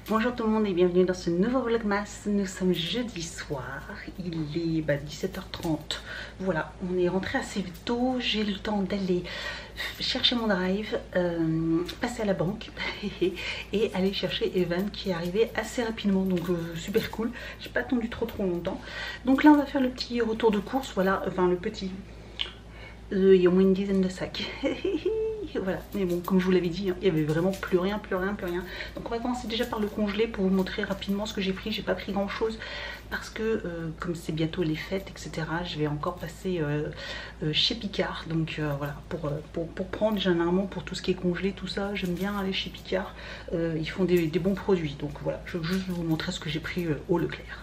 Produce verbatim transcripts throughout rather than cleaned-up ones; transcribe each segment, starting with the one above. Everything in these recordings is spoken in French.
Bonjour tout le monde et bienvenue dans ce nouveau vlogmas. Nous sommes jeudi soir, il est bah, dix-sept heures trente. Voilà, on est rentré assez tôt, j'ai le temps d'aller chercher mon drive, euh, passer à la banque et aller chercher Evan qui est arrivé assez rapidement, donc euh, super cool. J'ai pas attendu trop trop longtemps. Donc là on va faire le petit retour de course, voilà, enfin le petit... Euh, il y a au moins une dizaine de sacs. Voilà, mais bon, comme je vous l'avais dit, hein, il y avait vraiment plus rien, plus rien, plus rien. Donc on va commencer déjà par le congelé pour vous montrer rapidement ce que j'ai pris. J'ai pas pris grand chose parce que euh, comme c'est bientôt les fêtes, et cetera, je vais encore passer euh, euh, chez Picard. Donc euh, voilà, pour, pour, pour prendre généralement pour tout ce qui est congelé, tout ça, j'aime bien aller chez Picard. Euh, ils font des, des bons produits. Donc voilà, je veux juste vous montrer ce que j'ai pris euh, au Leclerc.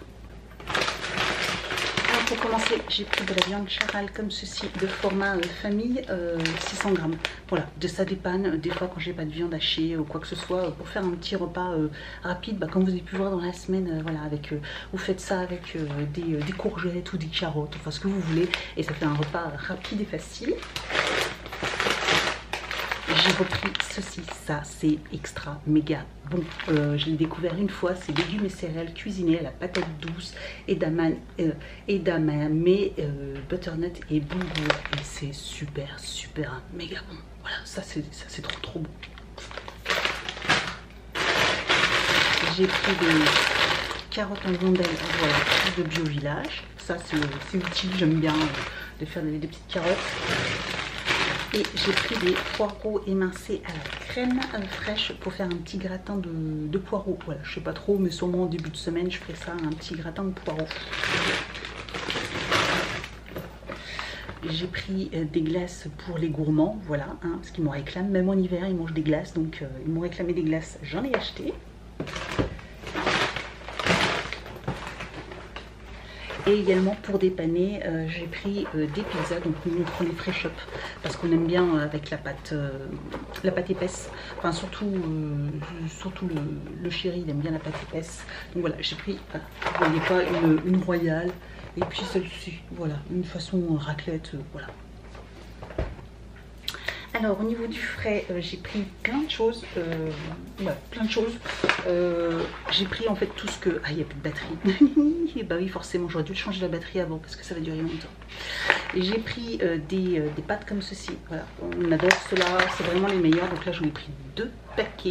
Pour commencer, j'ai pris de la viande charal comme ceci, de format euh, famille, euh, six cents grammes. Voilà, de ça dépanne euh, des fois quand j'ai pas de viande hachée ou quoi que ce soit, euh, pour faire un petit repas euh, rapide, bah, comme vous avez pu voir dans la semaine, euh, voilà, avec, euh, vous faites ça avec euh, des, euh, des courgettes ou des carottes, enfin ce que vous voulez, et ça fait un repas rapide et facile. J'ai repris ceci, ça c'est extra méga bon, euh, je l'ai découvert une fois, c'est légumes et céréales cuisinés à la patate douce, edamame, euh, edamame euh, butternut et boulgour, et c'est super super méga bon, voilà, ça c'est ça c'est trop trop bon. J'ai pris des carottes en rondelles, voilà, de Bio Village, ça c'est utile, j'aime bien euh, de faire des, des petites carottes. Et j'ai pris des poireaux émincés à la crème fraîche pour faire un petit gratin de, de poireaux. Voilà, je sais pas trop, mais sûrement au début de semaine, je ferai ça, un petit gratin de poireaux. J'ai pris euh, des glaces pour les gourmands, voilà, hein, parce qu'ils m'en réclament. Même en hiver, ils mangent des glaces, donc euh, ils m'ont réclamé des glaces, j'en ai acheté. Et également pour dépanner, euh, j'ai pris euh, des pizzas, donc nous on prend les fresh up parce qu'on aime bien euh, avec la pâte, euh, la pâte épaisse. Enfin surtout, euh, surtout le, le chéri, il aime bien la pâte épaisse. Donc voilà, j'ai pris, euh, vous voyez pas, une, une royale et puis celle-ci, voilà, une façon raclette, euh, voilà. Alors au niveau du frais, euh, j'ai pris plein de choses, euh, ouais, plein de choses. Euh, j'ai pris en fait tout ce que... Ah, il n'y a plus de batterie. Et bah oui, forcément, j'aurais dû changer la batterie avant parce que ça va durer longtemps. Et j'ai pris euh, des, euh, des pâtes comme ceci. Voilà, on adore cela, c'est vraiment les meilleurs. Donc là, j'en ai pris deux paquets.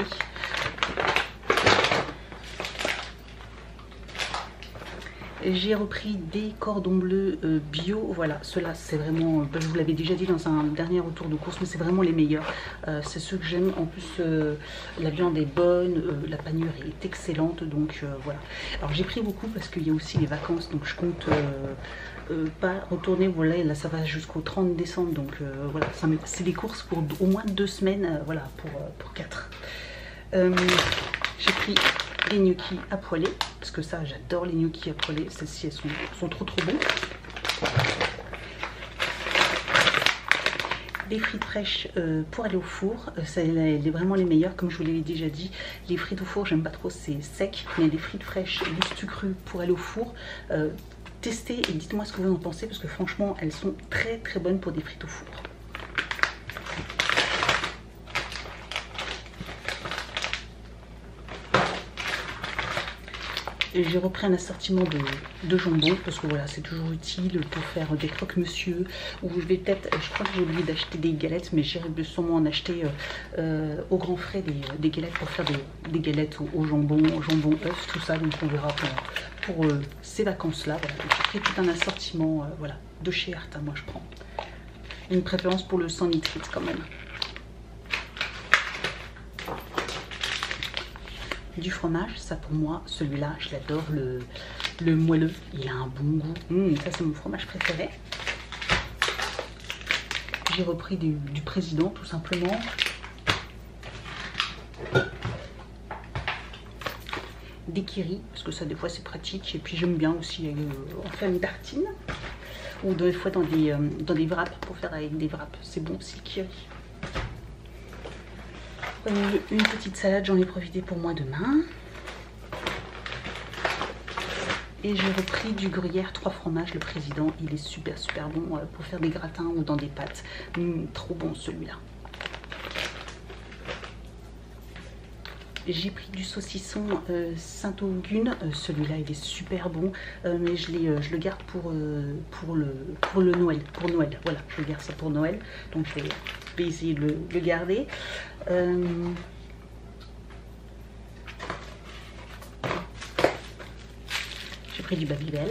J'ai repris des cordons bleus euh, bio, voilà, ceux-là c'est vraiment, euh, je vous l'avais déjà dit dans un dernier retour de course, mais c'est vraiment les meilleurs, euh, c'est ceux que j'aime. En plus euh, la viande est bonne, euh, la panure est excellente, donc euh, voilà. Alors j'ai pris beaucoup parce qu'il y a aussi les vacances, donc je compte euh, euh, pas retourner, voilà, là ça va jusqu'au trente décembre, donc euh, voilà, c'est des courses pour au moins deux semaines, euh, voilà, pour, euh, pour quatre. Euh, j'ai pris les gnocchis à poêler, parce que ça j'adore les gnocchis à poêler, celles-ci elles sont, sont trop trop bons. Des frites fraîches euh, pour aller au four, euh, c'est vraiment les meilleurs, comme je vous l'avais déjà dit. Les frites au four j'aime pas trop, c'est sec, mais les frites fraîches lustre cru pour aller au four, euh, testez et dites-moi ce que vous en pensez, parce que franchement elles sont très très bonnes pour des frites au four. J'ai repris un assortiment de, de jambon parce que voilà, c'est toujours utile pour faire des croque-monsieur, ou je vais peut-être, je crois que j'ai oublié d'acheter des galettes, mais j'irai sûrement en acheter euh, euh, au grand frais des, des galettes pour faire des, des galettes au, au jambon, au jambon œuf, tout ça. Donc on verra pour, pour euh, ces vacances-là. Voilà. J'ai pris tout un assortiment euh, voilà, de chez Arta, moi je prends. Une préférence pour le sans nitrite quand même. Du fromage, ça pour moi, celui-là, je l'adore, le, le moelleux, il a un bon goût. Mmh, ça c'est mon fromage préféré. J'ai repris du, du président tout simplement. Des kiris, parce que ça des fois c'est pratique. Et puis j'aime bien aussi euh, en faire une tartine. Ou des fois dans des, euh, dans des wraps, pour faire avec des wraps. C'est bon aussi le kiri. Une petite salade, j'en ai profité pour moi demain. Et j'ai repris du gruyère trois fromages, le président, il est super super bon pour faire des gratins ou dans des pâtes. Mmh, trop bon celui-là. j'ai pris du saucisson euh, Saint-Augune. Euh, celui-là il est super bon, euh, mais je, euh, je le garde pour, euh, pour, le, pour le Noël, pour Noël, voilà, je garde ça pour Noël, donc je vais, je vais essayer de le, le garder. Euh, j'ai pris du Babybel.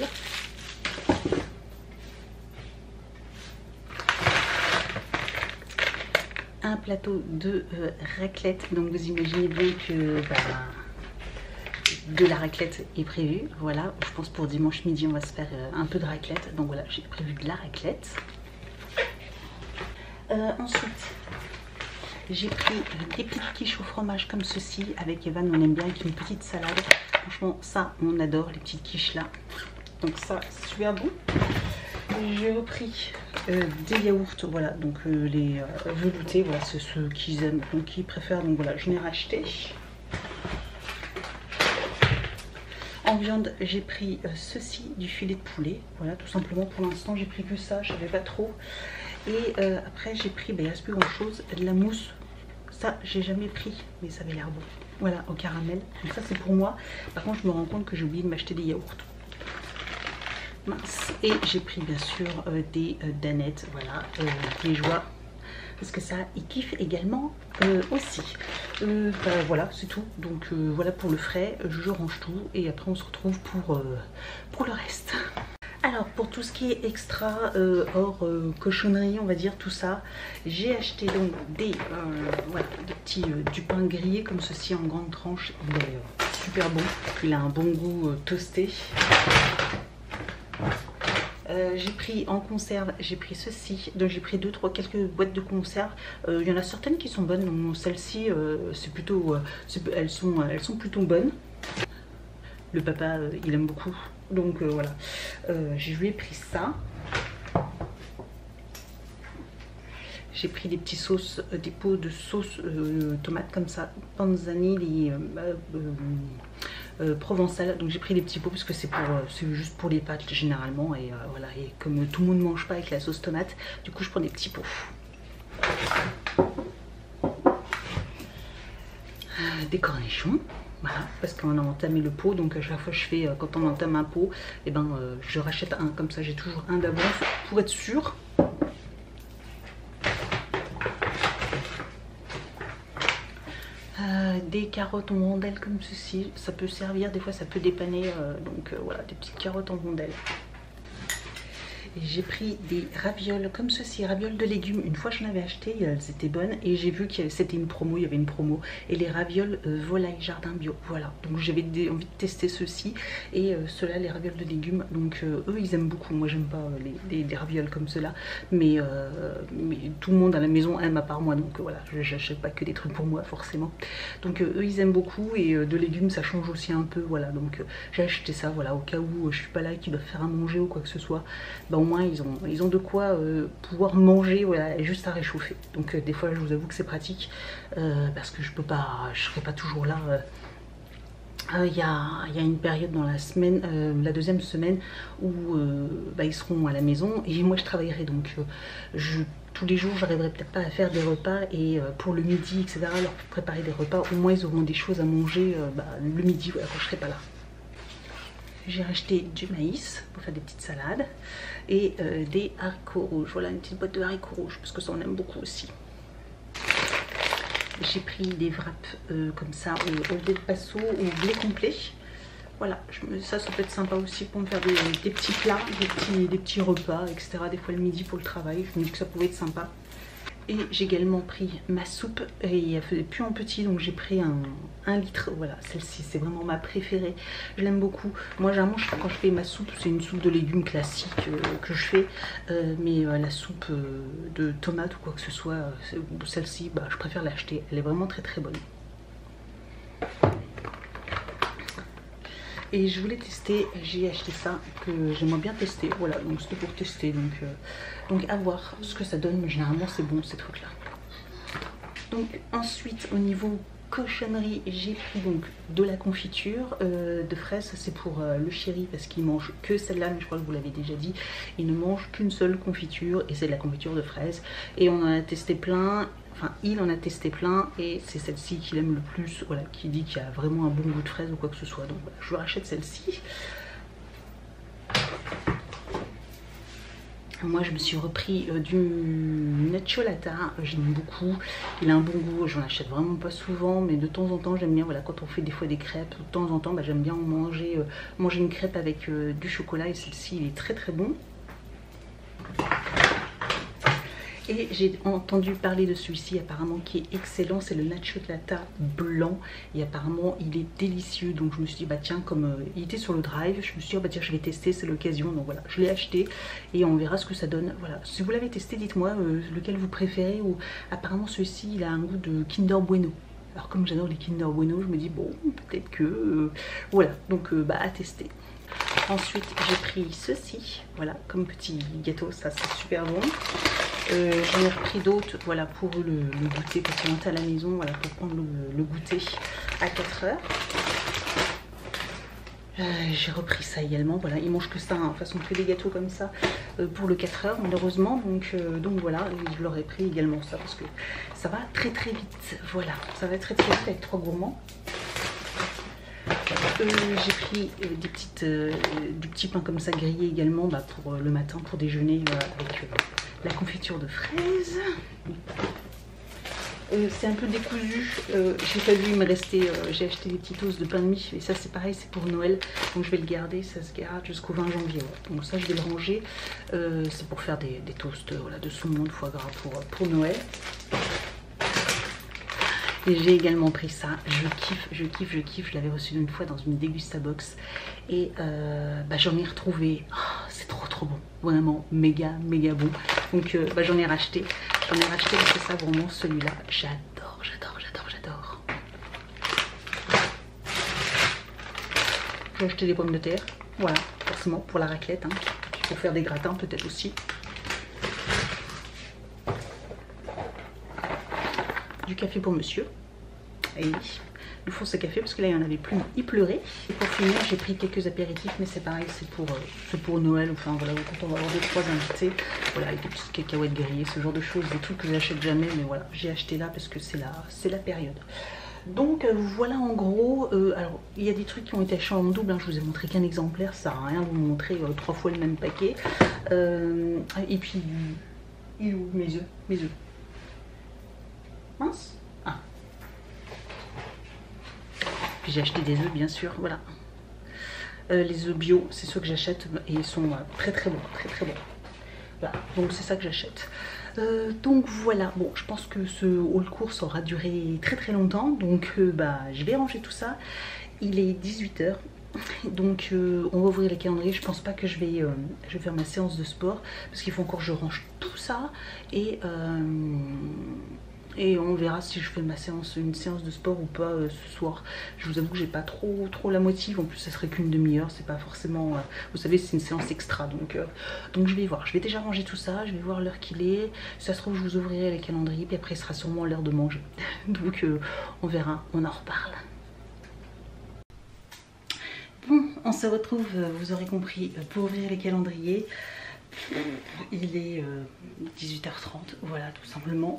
Un plateau de euh, raclette, donc vous imaginez bien que bah, de la raclette est prévue. Voilà, je pense pour dimanche midi on va se faire euh, un peu de raclette, donc voilà, j'ai prévu de la raclette. Euh, ensuite j'ai pris euh, des petites quiches au fromage comme ceci. Avec Evan on aime bien avec une petite salade, franchement ça on adore les petites quiches là, donc ça c'est super bon. J'ai repris euh, des yaourts, voilà, donc euh, les euh, veloutés, voilà, c'est ceux qu'ils aiment, donc qu'ils préfèrent, donc voilà, j'en ai racheté. En viande, j'ai pris euh, ceci, du filet de poulet, voilà, tout simplement pour l'instant, j'ai pris que ça, je savais pas trop. Et euh, après, j'ai pris, ben, il reste plus grand chose, de la mousse, ça, j'ai jamais pris, mais ça avait l'air bon, voilà, au caramel, donc ça c'est pour moi. Par contre, je me rends compte que j'ai oublié de m'acheter des yaourts. Mince. Et j'ai pris bien sûr euh, des euh, danettes, voilà, euh, les joies, parce que ça ils kiffent également euh, aussi. Euh, bah, voilà, c'est tout. Donc euh, voilà pour le frais, je range tout et après on se retrouve pour, euh, pour le reste. Alors pour tout ce qui est extra, euh, hors euh, cochonnerie, on va dire tout ça, j'ai acheté donc des, euh, voilà, des petits euh, du pain grillé comme ceci en grande tranche. Il est euh, super bon, il a un bon goût euh, toasté. Euh, j'ai pris en conserve, j'ai pris ceci, donc j'ai pris deux trois quelques boîtes de conserve. Euh, il y en a certaines qui sont bonnes, donc celles-ci euh, c'est plutôt, euh, elles sont, elles sont plutôt bonnes. Le papa euh, il aime beaucoup, donc euh, voilà. Euh, je lui ai pris ça. J'ai pris des petits sauces, euh, des pots de sauce euh, tomate comme ça, panzani, les euh, euh, Euh, provençal, donc j'ai pris des petits pots parce que c'est pour euh, c'est juste pour les pâtes généralement, et euh, voilà, et comme tout le monde ne mange pas avec la sauce tomate, du coup je prends des petits pots. Euh, des cornichons, voilà, parce qu'on a entamé le pot, donc à chaque fois je fais euh, quand on entame un pot, et ben euh, je rachète un, comme ça j'ai toujours un d'avance pour être sûr. Euh, des carottes en rondelles comme ceci, ça peut servir, des fois ça peut dépanner, euh, donc euh, voilà, des petites carottes en rondelles. J'ai pris des ravioles comme ceci, ravioles de légumes. Une fois j'en avais acheté, elles étaient bonnes et j'ai vu que c'était une promo, il y avait une promo. Et les ravioles euh, volaille jardin bio, voilà. Donc j'avais envie de tester ceux-ci et euh, ceux-là, les ravioles de légumes. Donc euh, eux ils aiment beaucoup, moi j'aime pas euh, les, les, les ravioles comme ceux-là. Mais, euh, mais tout le monde à la maison aime à part moi, donc euh, voilà, j'achète pas que des trucs pour moi forcément. Donc euh, eux ils aiment beaucoup et euh, de légumes ça change aussi un peu, voilà. Donc euh, j'ai acheté ça, voilà, au cas où euh, je suis pas là, qu'ils doivent faire à manger ou quoi que ce soit. Bah, au moins ils ont, ils ont de quoi euh, pouvoir manger, voilà, et juste à réchauffer. Donc euh, des fois je vous avoue que c'est pratique euh, parce que je peux pas, je serai pas toujours là. Il euh, euh, y, a, y a une période dans la semaine, euh, la deuxième semaine où euh, bah, ils seront à la maison et moi je travaillerai, donc euh, je, tous les jours j'arriverai peut-être pas à faire des repas et euh, pour le midi etc, leur préparer des repas, au moins ils auront des choses à manger euh, bah, le midi, voilà, quand je serai pas là. J'ai racheté du maïs pour faire des petites salades et euh, des haricots rouges. Voilà, une petite boîte de haricots rouges parce que ça on aime beaucoup aussi. J'ai pris des wraps euh, comme ça au, au blé de passo, au blé complet. Voilà, je me, ça, ça peut être sympa aussi pour me faire des, des petits plats, des petits, des petits repas, et cetera. Des fois le midi pour le travail, je me dis que ça pouvait être sympa. Et j'ai également pris ma soupe, et elle faisait plus en petit, donc j'ai pris un, un litre. Voilà, celle-ci c'est vraiment ma préférée, je l'aime beaucoup. Moi généralement je, quand je fais ma soupe, c'est une soupe de légumes classique euh, que je fais, euh, mais euh, la soupe euh, de tomates ou quoi que ce soit, euh, celle-ci bah, je préfère l'acheter, elle est vraiment très très bonne. Et je voulais tester, j'ai acheté ça que j'aimerais bien tester, voilà, donc c'était pour tester, donc, euh, donc à voir ce que ça donne, mais généralement c'est bon ces trucs là. Donc ensuite au niveau cochonnerie, j'ai pris donc de la confiture euh, de fraises, c'est pour euh, le chéri parce qu'il mange que celle-là, mais je crois que vous l'avez déjà dit, il ne mange qu'une seule confiture et c'est de la confiture de fraises et on en a testé plein. enfin il en a testé plein et c'est celle-ci qu'il aime le plus, voilà, qui dit qu'il y a vraiment un bon goût de fraise ou quoi que ce soit. Donc voilà, je lui rachète celle-ci. Moi je me suis repris euh, du Nacciolata, j'aime beaucoup, il a un bon goût, j'en achète vraiment pas souvent, mais de temps en temps j'aime bien, voilà, quand on fait des fois des crêpes, de temps en temps bah, j'aime bien manger, euh, manger une crêpe avec euh, du chocolat, et celle-ci il est très très bon. Et j'ai entendu parler de celui-ci apparemment qui est excellent, c'est le Nacciolata blanc et apparemment il est délicieux. Donc je me suis dit bah tiens, comme euh, il était sur le drive, je me suis dit oh, bah tiens je vais tester, c'est l'occasion. Donc voilà, je l'ai acheté et on verra ce que ça donne. Voilà, si vous l'avez testé, dites-moi euh, lequel vous préférez. Ou apparemment celui-ci il a un goût de Kinder Bueno. Alors comme j'adore les Kinder Bueno, je me dis bon peut-être que euh, voilà, donc euh, bah à tester. Ensuite j'ai pris ceci, voilà, comme petit gâteau, ça c'est super bon. Euh, J'en ai repris d'autres, voilà, pour le, le goûter, parce qu'on est à la maison, voilà, pour prendre le, le goûter à quatre heures. Euh, j'ai repris ça également, voilà, ils mangent que ça, hein, de toute façon que des gâteaux comme ça euh, pour le quatre heures malheureusement, donc, euh, donc voilà, je leur ai pris également ça parce que ça va très très vite, voilà, ça va très très vite avec trois gourmands. Euh, j'ai pris euh, des petites, euh, du petit pain comme ça grillé également bah, pour euh, le matin, pour déjeuner, voilà, avec euh, la confiture de fraises. Euh, c'est un peu décousu, euh, j'ai pas vu, il me restait, euh, j'ai acheté des petits toasts de pain de mie et ça c'est pareil, c'est pour Noël, donc je vais le garder, ça se garde jusqu'au vingt janvier, ouais. Donc ça je vais le ranger, euh, c'est pour faire des, des toasts euh, voilà, de saumon, de foie gras pour, pour Noël. Et j'ai également pris ça, je kiffe, je kiffe, je kiffe, je l'avais reçu une fois dans une Degustabox et euh, bah, j'en ai retrouvé, oh, c'est trop trop bon, vraiment méga méga bon, donc euh, bah, j'en ai racheté, j'en ai racheté parce que ça vraiment celui-là, j'adore, j'adore, j'adore, j'adore. J'ai acheté des pommes de terre, voilà, forcément pour la raclette, hein, pour faire des gratins peut-être aussi. Du café pour monsieur. Et oui, il faut ce café parce que là il n'y en avait plus, il pleurait. Et pour finir j'ai pris quelques apéritifs, mais c'est pareil, c'est pour, euh, pour Noël, enfin voilà, quand on va avoir deux trois invités, voilà, avec des petites cacahuètes grillées, ce genre de choses, des trucs que j'achète jamais, mais voilà, j'ai acheté là parce que c'est la, c'est la période. Donc euh, voilà en gros, euh, alors il y a des trucs qui ont été achetés en double, hein, je vous ai montré qu'un exemplaire, ça sert à rien de vous montrer euh, trois fois le même paquet. Euh, et puis, il est où mes œufs, mes œufs mince. Ah. Puis j'ai acheté des œufs bien sûr, voilà. Euh, les œufs bio, c'est ceux que j'achète et ils sont euh, très très bons, très très bons. Voilà, donc c'est ça que j'achète. Euh, donc voilà, bon je pense que ce haul course aura duré très très longtemps, donc euh, bah je vais ranger tout ça. Il est dix-huit heures. Donc euh, on va ouvrir les calendriers, je pense pas que je vais, euh, je vais faire ma séance de sport parce qu'il faut encore que je range tout ça et euh, et on verra si je fais ma séance, une séance de sport ou pas euh, ce soir. Je vous avoue que j'ai pas trop trop la motive, en plus ça serait qu'une demi-heure, c'est pas forcément, euh, vous savez c'est une séance extra, donc, euh, donc je vais voir, je vais déjà ranger tout ça, je vais voir l'heure qu'il est, si ça se trouve je vous ouvrirai les calendriers, puis après il sera sûrement l'heure de manger, donc euh, on verra, on en reparle. Bon, on se retrouve, vous aurez compris, pour ouvrir les calendriers. Il est euh, dix-huit heures trente, voilà tout simplement.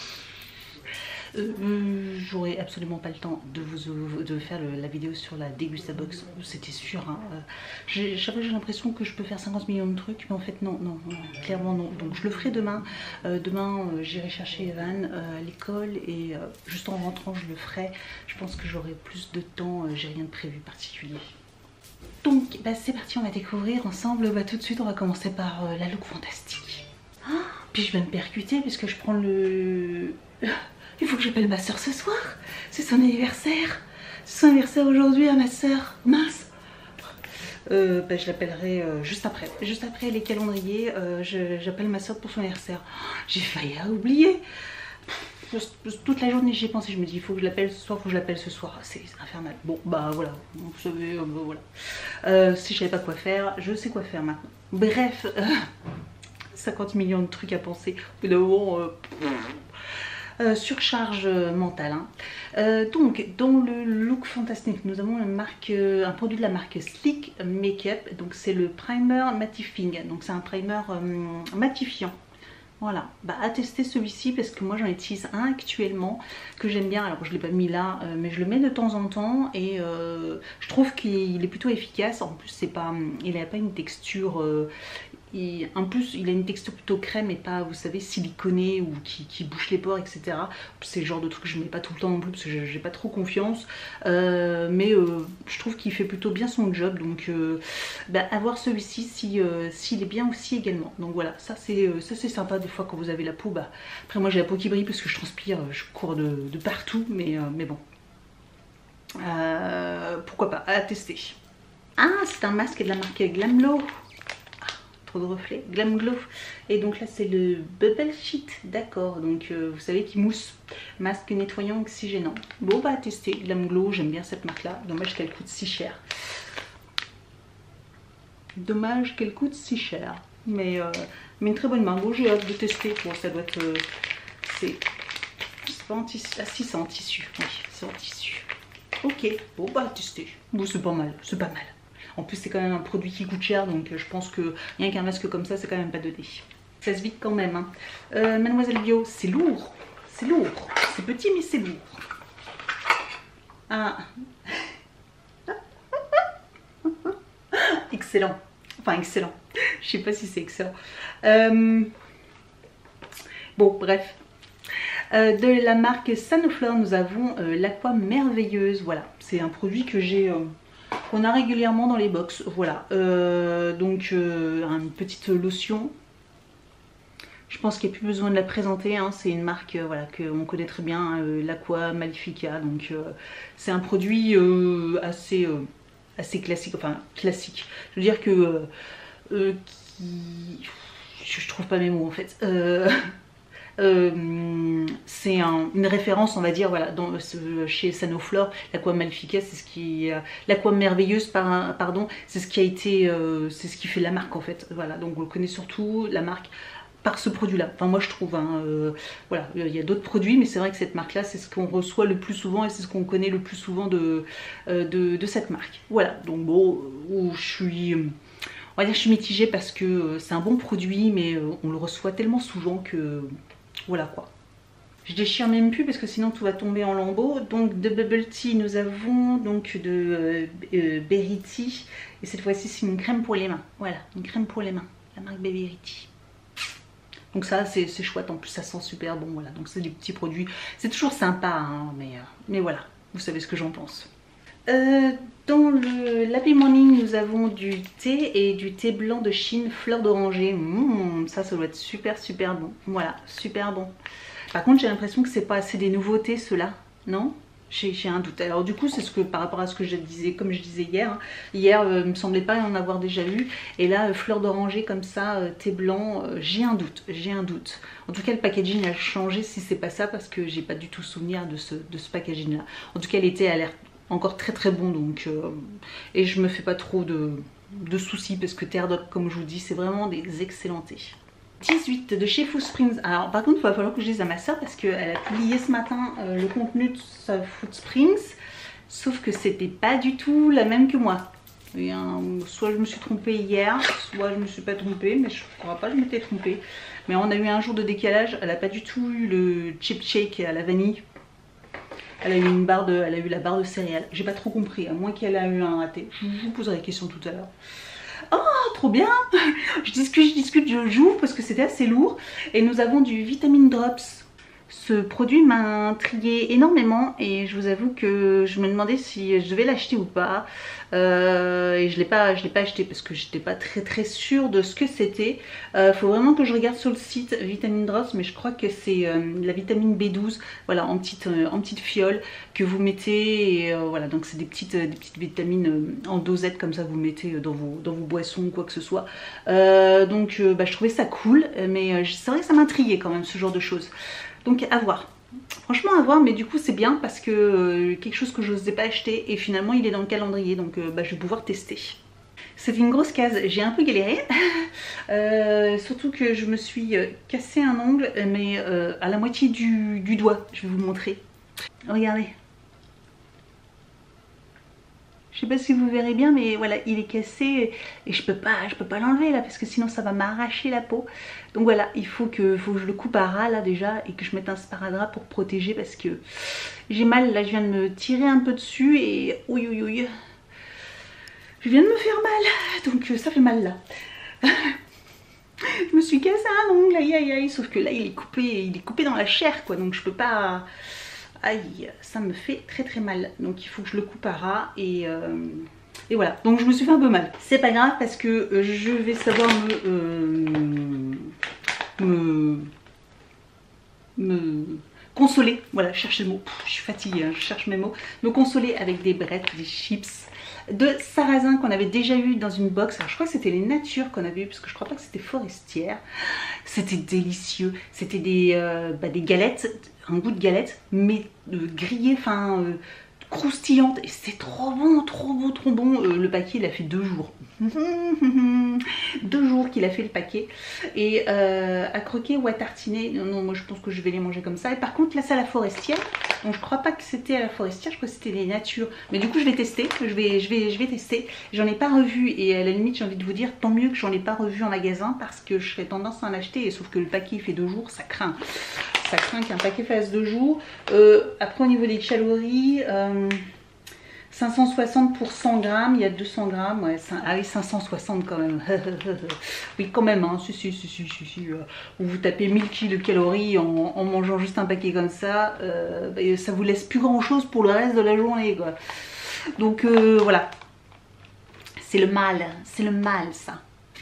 Euh, J'aurais absolument pas le temps de vous de faire le, la vidéo sur la Degustabox, c'était sûr. Hein. J'ai l'impression que je peux faire cinquante millions de trucs, mais en fait non, non, non clairement non. Donc je le ferai demain. Euh, demain euh, j'irai chercher Evan euh, à l'école et euh, juste en rentrant je le ferai. Je pense que j'aurai plus de temps, euh, j'ai rien de prévu particulier. Donc bah, c'est parti, on va découvrir ensemble. Bah, tout de suite on va commencer par euh, la look fantastique. Ah, puis je vais me percuter parce que je prends le... Il faut que j'appelle ma soeur ce soir. C'est son anniversaire. C'est son anniversaire aujourd'hui à ma soeur. Mince. Euh, bah, je l'appellerai euh, juste après. Juste après les calendriers, euh, j'appelle ma soeur pour son anniversaire. Oh, j'ai failli à oublier. Toute la journée j'y ai pensé. Je me dis il faut que je l'appelle ce soir, il faut que je l'appelle ce soir. C'est infernal. Bon bah voilà. Vous savez, euh, voilà. Euh, si je savais pas quoi faire, je sais quoi faire maintenant. Bref, euh, cinquante millions de trucs à penser. Au bout d'un moment, euh, Euh, surcharge mentale. Hein. Euh, donc, dans le look fantastique, nous avons une marque, euh, un produit de la marque Sleek Makeup. Donc, c'est le primer mattifying. Donc, c'est un primer euh, matifiant. Voilà, bah, à tester celui-ci parce que moi j'en utilise un actuellement que j'aime bien. Alors je ne l'ai pas mis là, euh, mais je le mets de temps en temps et euh, je trouve qu'il est plutôt efficace. En plus, c'est pas, il n'a pas une texture. Euh, il, en plus, il a une texture plutôt crème et pas, vous savez, siliconée ou qui, qui bouche les pores, et cetera. C'est le genre de truc que je ne mets pas tout le temps non plus parce que j'ai pas trop confiance. Euh, mais euh, je trouve qu'il fait plutôt bien son job. Donc, euh, bah, avoir celui-ci si, euh, s'il est bien aussi également. Donc voilà, ça c'est euh, ça c'est sympa des fois quand vous avez la peau. Bah, après, moi j'ai la peau qui brille parce que je transpire, je cours de, de partout. Mais, euh, mais bon, euh, pourquoi pas, à tester. Ah, c'est un masque de la marque Glamglow. De reflets, Glamglow. Et donc là c'est le Bubble Sheet, d'accord, donc euh, vous savez qui mousse, masque nettoyant oxygénant. Bon bah à tester, Glamglow, j'aime bien cette marque là, dommage qu'elle coûte si cher. Dommage qu'elle coûte si cher, mais, euh, mais une très bonne marque. Bon, j'ai hâte de tester. Bon, ça doit être, euh, c'est pas en tissu, ah si c'est en tissu, oui c'est en tissu. Ok, bon bah à tester, bon c'est pas mal, c'est pas mal. En plus, c'est quand même un produit qui coûte cher, donc je pense que rien qu'un masque comme ça, c'est quand même pas donné. Ça se vide quand même. Hein. Euh, Mademoiselle Bio, c'est lourd. C'est lourd. C'est petit, mais c'est lourd. Ah. Excellent. Enfin, excellent. Je sais pas si c'est excellent. Euh... Bon, bref. Euh, de la marque Sanoflore, nous avons euh, l'Aqua Merveilleuse. Voilà, c'est un produit que j'ai... Euh... qu'on a régulièrement dans les box, voilà. Euh, donc euh, une petite lotion. Je pense qu'il n'y a plus besoin de la présenter, hein. C'est une marque euh, voilà, qu'on connaît très bien, euh, l'Aqua Malifica. Donc euh, c'est un produit euh, assez, euh, assez classique, enfin classique. Je veux dire que euh, euh, qui... je trouve pas mes mots en fait. Euh... Euh, c'est un, une référence, on va dire, voilà, dans, euh, chez Sanoflore, l'Aqua Malifica, c'est ce qui, euh, l'Aqua Merveilleuse, par, pardon, c'est ce qui a été, euh, c'est ce qui fait la marque en fait. Voilà, donc on le connaît surtout la marque par ce produit-là. Enfin moi je trouve, hein, euh, voilà, il y a d'autres produits, mais c'est vrai que cette marque-là, c'est ce qu'on reçoit le plus souvent et c'est ce qu'on connaît le plus souvent de, euh, de, de cette marque. Voilà, donc bon, où je suis. On va dire que je suis mitigée parce que c'est un bon produit, mais on le reçoit tellement souvent que voilà quoi. Je déchire même plus parce que sinon tout va tomber en lambeaux. Donc de Bubble Tea, nous avons donc de euh, euh, Berry Tea. Et cette fois-ci, c'est une crème pour les mains. Voilà, une crème pour les mains. La marque Berry Tea. Donc ça, c'est chouette. En plus, ça sent super bon. Voilà, donc c'est des petits produits. C'est toujours sympa, hein, mais, euh, mais voilà, vous savez ce que j'en pense. Euh, dans le l'Happy Morning, nous avons du thé et du thé blanc de Chine fleur d'oranger. Mmh, ça, ça doit être super super bon. Voilà, super bon. Par contre, j'ai l'impression que c'est pas assez des nouveautés ceux-là, non? J'ai un doute. Alors du coup, c'est ce que par rapport à ce que je disais, comme je disais hier, hein, hier, euh, il me semblait pas en avoir déjà eu. Et là, euh, fleur d'oranger comme ça, euh, thé blanc, euh, j'ai un doute, j'ai un doute. En tout cas, le packaging a changé si c'est pas ça, parce que j'ai pas du tout souvenir de ce, de ce packaging-là. En tout cas, l'été a l'air encore très très bon, donc euh, et je me fais pas trop de, de soucis parce que Terre Doc, comme je vous dis, c'est vraiment des excellents thés. dix-huit de chez Food Springs. Alors par contre, il va falloir que je dise à ma soeur parce qu'elle a publié ce matin euh, le contenu de sa Food Springs, sauf que c'était pas du tout la même que moi. Et, hein, soit je me suis trompée hier, soit je me suis pas trompée, mais je ne crois pas que je m'étais trompée. Mais on a eu un jour de décalage, elle a pas du tout eu le chip shake à la vanille. Elle a eu une barre de, elle a eu la barre de céréales. J'ai pas trop compris, à moins qu'elle a eu un raté. Je vous poserai la question tout à l'heure. Oh, trop bien! Je discute, je discute, je joue parce que c'était assez lourd. Et nous avons du Vitamin Drops. Ce produit m'a intrigué énormément et je vous avoue que je me demandais si je devais l'acheter ou pas. Euh, et je l'ai pas, je l'ai pas acheté parce que j'étais pas très très sûre de ce que c'était. Il euh, faut vraiment que je regarde sur le site Vitamin Drops, mais je crois que c'est euh, la vitamine B douze, voilà, en petite, euh, en petite fiole que vous mettez. Et, euh, voilà, donc c'est des petites, des petites vitamines euh, en dosette comme ça, vous mettez dans vos, dans vos boissons ou quoi que ce soit. Euh, donc euh, bah, je trouvais ça cool, mais euh, c'est vrai que ça m'intriguait quand même ce genre de choses. Donc à voir, franchement à voir, mais du coup c'est bien parce que euh, quelque chose que je n'osais pas acheter et finalement il est dans le calendrier, donc euh, bah, je vais pouvoir tester. C'était une grosse case, j'ai un peu galéré, euh, surtout que je me suis cassé un ongle, mais euh, à la moitié du, du doigt, je vais vous montrer. Regardez. Je sais pas si vous verrez bien, mais voilà, il est cassé et je peux pas, je peux pas l'enlever là parce que sinon ça va m'arracher la peau. Donc voilà, il faut que, faut que je le coupe à ras là déjà et que je mette un sparadrap pour protéger parce que j'ai mal. Là, je viens de me tirer un peu dessus et ouïe ouïe ouïe, je viens de me faire mal. Donc ça fait mal là. Je me suis cassé un ongle, aïe aïe aïe, sauf que là il est coupé, il est coupé dans la chair quoi, donc je peux pas. Aïe, ça me fait très très mal. Donc il faut que je le coupe à ras et, euh, et voilà. Donc je me suis fait un peu mal. C'est pas grave parce que je vais savoir me... Euh, me... me consoler. Voilà, je cherche le mot. Pff, je suis fatiguée, hein, je cherche mes mots. Me consoler avec des brettes, des chips de sarrasin qu'on avait déjà eu dans une box. Alors je crois que c'était les natures qu'on avait eu parce que je crois pas que c'était forestière. C'était délicieux. C'était des, euh, bah, des galettes, un goût de galette, mais euh, grillées, enfin euh, croustillantes. Et c'était trop bon, trop bon, trop bon. Euh, le paquet, il a fait deux jours. Deux jours qu'il a fait le paquet. Et euh, à croquer ou à tartiner, non, non, moi je pense que je vais les manger comme ça. Et par contre, là, c'est à la forestière. Donc je crois pas que c'était à la forestière, je crois que c'était les natures. Mais du coup je vais tester, je vais, je vais, je vais tester. J'en ai pas revu et à la limite j'ai envie de vous dire tant mieux que j'en ai pas revu en magasin parce que je serais tendance à en acheter. Et sauf que le paquet il fait deux jours, ça craint. Ça craint qu'un paquet fasse deux jours. Euh, après au niveau des calories, euh, cinq cent soixante pour cent grammes, il y a deux cents grammes, ouais, ah oui, cinq cent soixante quand même, oui quand même, hein, si, si, si, si, si, si. Vous tapez mille kilocalories en, en mangeant juste un paquet comme ça, euh, bah, ça vous laisse plus grand chose pour le reste de la journée, quoi. Donc euh, voilà, c'est le mal, c'est le mal ça.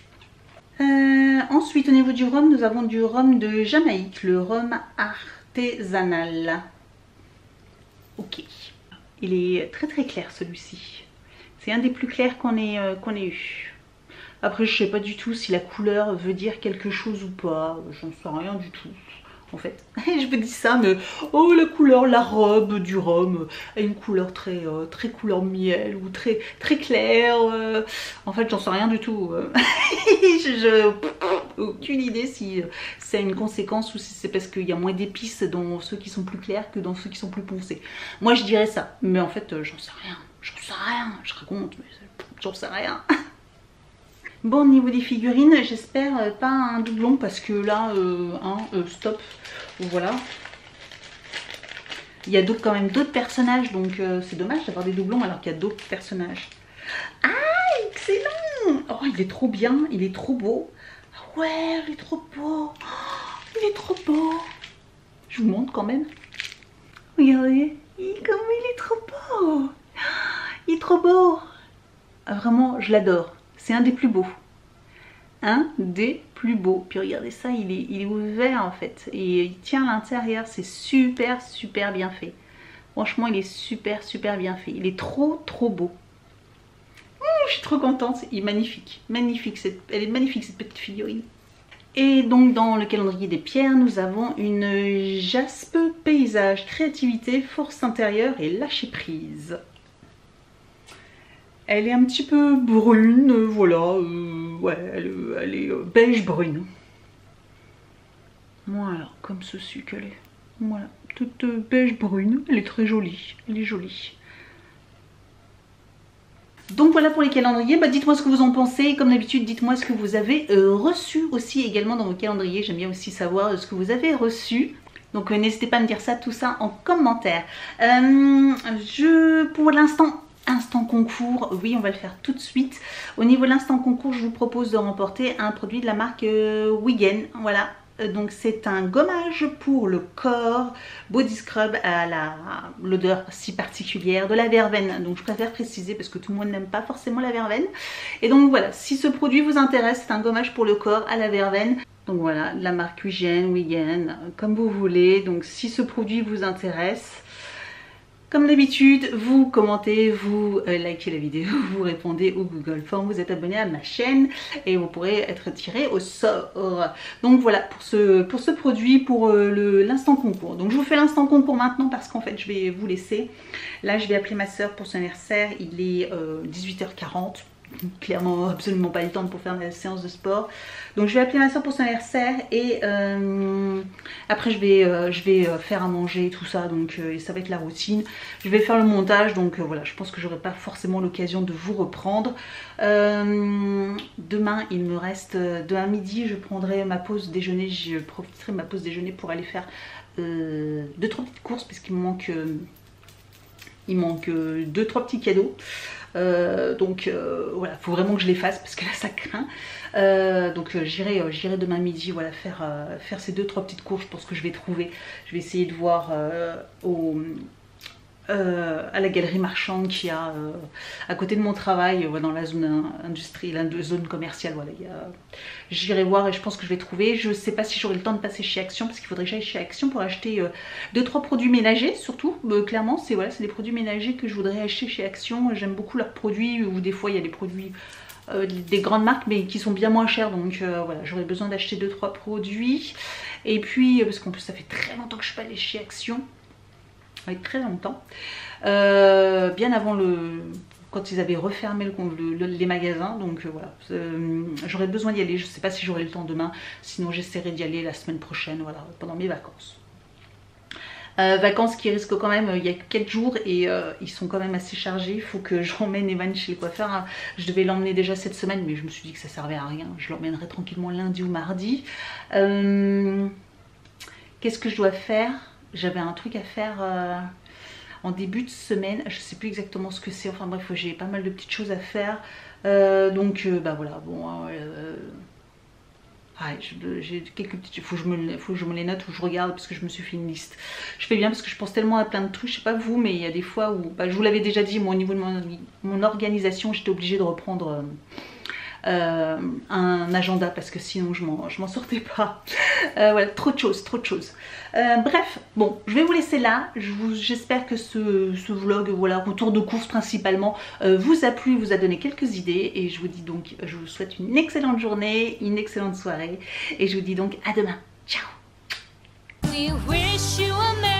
Euh, ensuite au niveau du rhum, nous avons du rhum de Jamaïque, le rhum artisanal. Ok. Il est très très clair celui-ci. C'est un des plus clairs qu'on ait, euh, qu'on ait eu. Après je sais pas du tout si la couleur veut dire quelque chose ou pas. J'en sais rien du tout en fait. Je me dis ça mais oh la couleur, la robe du rhum a une couleur très, euh, très couleur miel ou très, très claire. Euh. En fait j'en sais rien du tout. je, je, aucune idée si c'est une conséquence ou si c'est parce qu'il y a moins d'épices dans ceux qui sont plus clairs que dans ceux qui sont plus foncés. Moi je dirais ça, mais en fait j'en sais rien, j'en sais rien, je raconte mais j'en sais rien. Bon, au niveau des figurines, j'espère pas un doublon parce que là, euh, hein, euh, stop, voilà. Il y a quand même d'autres personnages, donc euh, c'est dommage d'avoir des doublons alors qu'il y a d'autres personnages. Ah, excellent! Oh, il est trop bien, il est trop beau. Ah ouais, il est trop beau. Oh, il est trop beau. Je vous montre quand même. Regardez, il, comme il est trop beau. Il est trop beau. Ah, vraiment, je l'adore. C'est un des plus beaux. Un des plus beaux. Puis regardez ça, il est, il est ouvert en fait. Et il tient à l'intérieur. C'est super, super bien fait. Franchement, il est super, super bien fait. Il est trop, trop beau. Mmh, je suis trop contente. Il est magnifique. Magnifique. Cette, elle est magnifique cette petite figurine. Et donc dans le calendrier des pierres, nous avons une jaspe paysage, créativité, force intérieure et lâcher prise. Elle est un petit peu brune, euh, voilà, euh, ouais, elle, elle est euh, beige brune. Voilà, comme ceci qu'elle est. Voilà, toute euh, beige brune, elle est très jolie, elle est jolie. Donc voilà pour les calendriers, bah, dites-moi ce que vous en pensez, comme d'habitude dites-moi ce que vous avez euh, reçu aussi également dans vos calendriers, j'aime bien aussi savoir ce que vous avez reçu. Donc euh, n'hésitez pas à me dire ça, tout ça en commentaire. Euh, je, pour l'instant... Instant concours, oui on va le faire tout de suite. Au niveau de l'instant concours, je vous propose de remporter un produit de la marque euh, Wigen. Voilà, euh, donc c'est un gommage pour le corps, body scrub à l'odeur si particulière de la verveine. Donc je préfère préciser parce que tout le monde n'aime pas forcément la verveine. Et donc voilà, si ce produit vous intéresse, c'est un gommage pour le corps à la verveine. Donc voilà, de la marque Wigen, Wigen, comme vous voulez. Donc si ce produit vous intéresse, comme d'habitude, vous commentez, vous euh, likez la vidéo, vous répondez au Google Form, vous êtes abonné à ma chaîne et vous pourrez être tiré au sort. Donc voilà pour ce, pour ce produit, pour euh, l'instant concours. Donc je vous fais l'instant concours maintenant parce qu'en fait je vais vous laisser. Là je vais appeler ma soeur pour son anniversaire, il est euh, dix-huit heures quarante. clairement absolument pas le temps pour faire ma séance de sport. Donc je vais appeler ma soeur pour son anniversaire et euh, après je vais, euh, je vais faire à manger tout ça, donc euh, et ça va être la routine. Je vais faire le montage, donc euh, voilà, je pense que j'aurai pas forcément l'occasion de vous reprendre. Euh, demain il me reste, demain midi je prendrai ma pause déjeuner, je profiterai de ma pause déjeuner pour aller faire euh, deux trois petites courses parce qu'il me manque, euh, il manque euh, deux trois petits cadeaux. Euh, donc euh, voilà, faut vraiment que je les fasse parce que là ça craint. Euh, donc euh, j'irai euh, j'irai demain midi, voilà, faire, euh, faire ces deux trois petites courses. Je pense que je vais trouver, je vais essayer de voir euh, au, euh, à la galerie marchande qui a euh, à côté de mon travail, euh, dans la zone industrielle, la zone commerciale, voilà, j'irai voir et je pense que je vais trouver. Je sais pas si j'aurai le temps de passer chez Action parce qu'il faudrait que j'aille chez Action pour acheter euh, deux trois produits ménagers surtout. Euh, clairement c'est voilà, c'est des produits ménagers que je voudrais acheter chez Action. J'aime beaucoup leurs produits, ou des fois il y a des produits euh, des grandes marques mais qui sont bien moins chers, donc euh, voilà, j'aurais besoin d'acheter deux trois produits. Et puis parce qu'en plus ça fait très longtemps que je suis pas allée chez Action, avec très longtemps, euh, bien avant le, quand ils avaient refermé le, le, les magasins, donc euh, voilà, euh, j'aurais besoin d'y aller. Je sais pas si j'aurai le temps demain, sinon j'essaierai d'y aller la semaine prochaine, voilà, pendant mes vacances. Euh, vacances qui risquent quand même, euh, il y a quelques jours et euh, ils sont quand même assez chargés. Il faut que j'emmène Evan chez le coiffeur, hein. Je devais l'emmener déjà cette semaine mais je me suis dit que ça servait à rien, je l'emmènerai tranquillement lundi ou mardi. Euh, Qu'est-ce que je dois faire? J'avais un truc à faire euh, en début de semaine, je sais plus exactement ce que c'est, enfin bref, j'ai pas mal de petites choses à faire. Euh, donc euh, bah voilà, bon, euh, ah, j'ai quelques petites, il faut, faut que je me les note ou je regarde parce que je me suis fait une liste. Je fais bien parce que je pense tellement à plein de trucs, je sais pas vous, mais il y a des fois où, bah, je vous l'avais déjà dit, moi au niveau de mon, mon organisation, j'étais obligée de reprendre... Euh, Euh, un agenda parce que sinon je m'en sortais pas. Euh, voilà, trop de choses, trop de choses. Euh, bref, bon, je vais vous laisser là. J'espère que ce, ce vlog, voilà, retour de course principalement, euh, vous a plu, vous a donné quelques idées. Et je vous dis donc, je vous souhaite une excellente journée, une excellente soirée. Et je vous dis donc à demain. Ciao. We wish you a